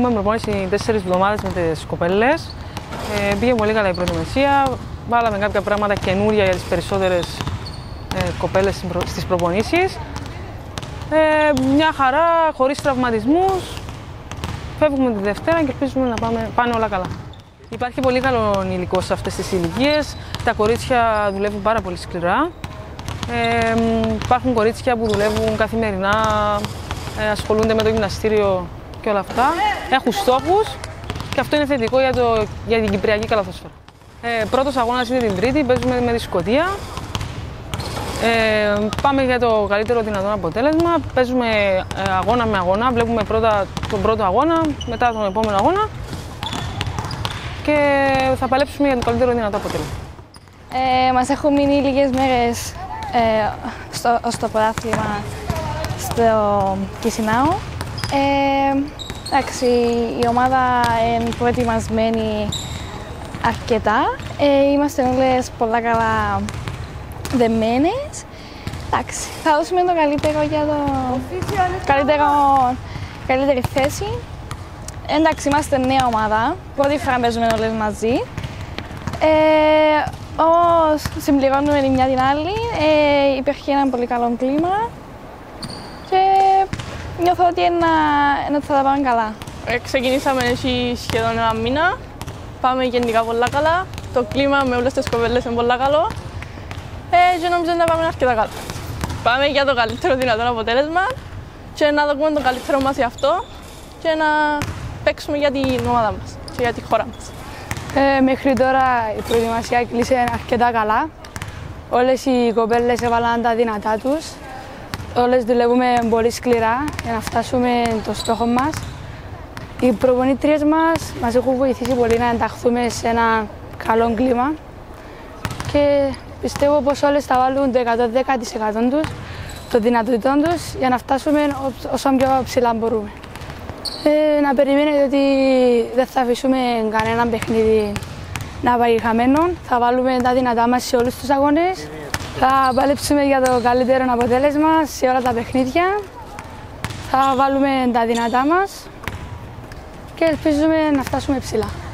Έχουμε προπόνηση 4 εβδομάδες με τις κοπέλες. Πήγε πολύ καλά η προετοιμασία. Βάλαμε κάποια πράγματα καινούρια για τις περισσότερες κοπέλες στις προπονήσεις. Μια χαρά, χωρίς τραυματισμούς. Φεύγουμε τη Δευτέρα και ελπίζουμε να πάνε όλα καλά. Υπάρχει πολύ καλό υλικό σε αυτές τις ηλικίες. Τα κορίτσια δουλεύουν πάρα πολύ σκληρά. Υπάρχουν κορίτσια που δουλεύουν καθημερινά, ασχολούνται με το γυμναστήριο και όλα αυτά. Έχουν στόχους και αυτό είναι θετικό για την κυπριακή καλαθόσφαιρα. Πρώτος αγώνας είναι την Τρίτη, παίζουμε με τη Σκωτία. Πάμε για το καλύτερο δυνατό αποτέλεσμα. Παίζουμε αγώνα με αγώνα. Βλέπουμε πρώτα τον πρώτο αγώνα, μετά τον επόμενο αγώνα και θα παλέψουμε για το καλύτερο δυνατό αποτέλεσμα. Μας έχουν μείνει λίγες μέρες στο πρωτάθλημα στο Κισινάο. Εντάξει, η ομάδα είναι προετοιμασμένη αρκετά. Είμαστε όλες πολλά καλά δεμένες. Εντάξει, θα δώσουμε το καλύτερο για καλύτερη θέση. Εντάξει, είμαστε νέα ομάδα. Πρώτη φορά παίζουμε όλες μαζί. Όμως συμπληρώνουμε η μια την άλλη. Υπήρχε ένα πολύ καλό κλίμα και νιώθω ότι θα τα πάμε καλά. Ξεκινήσαμε σχεδόν ένα μήνα. Πάμε γενικά πολλά καλά. Το κλίμα με όλες τις κοπέλες είναι πολλά καλό. Και νομίζω να πάμε αρκετά καλά. Πάμε για το καλύτερο δυνατό αποτέλεσμα και να δούμε το καλύτερο μας για αυτό και να παίξουμε για την ομάδα μας και για τη χώρα μας. Μέχρι τώρα η προετοιμασία κλείσε αρκετά καλά. Όλες οι κοπέλες έβαλαν τα δυνατά τους. Όλες δουλεύουμε πολύ σκληρά για να φτάσουμε το στόχο μας. Οι προπονήτριες μας έχουν βοηθήσει πολύ να ενταχθούμε σε ένα καλό κλίμα και πιστεύω πως όλες θα βάλουν το 110% τους, το δυνατοτήτων τους, για να φτάσουμε όσο πιο ψηλά μπορούμε. Να περιμένετε ότι δεν θα αφήσουμε κανένα παιχνίδι να πάει χαμένο. Θα βάλουμε τα δυνατά μας σε όλους τους αγώνες. Θα παλέψουμε για το καλύτερο αποτέλεσμα σε όλα τα παιχνίδια. Θα βάλουμε τα δυνατά μας και ελπίζουμε να φτάσουμε ψηλά.